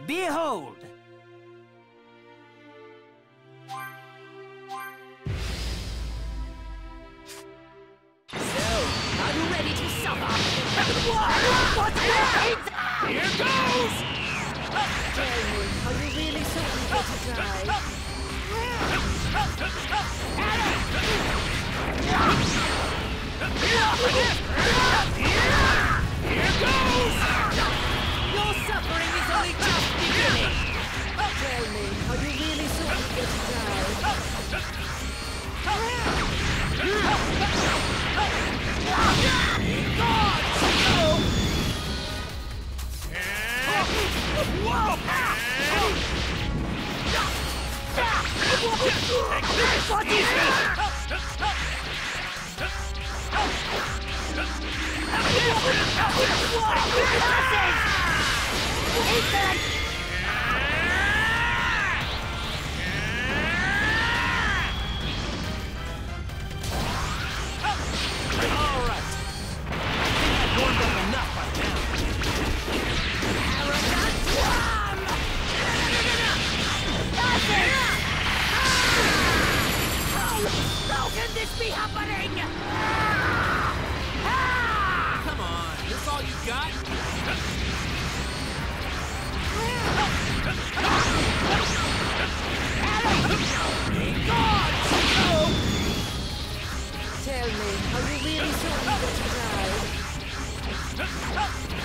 Behold! Are you ready to suffer? What's that? Here goes! Tell me, are you really so eager to die? Here goes! Your suffering is only just beginning. Tell me, are you really so eager to die? What is this? How can this be happening? Come on, this all you got? Tell me, are you really so eager to die?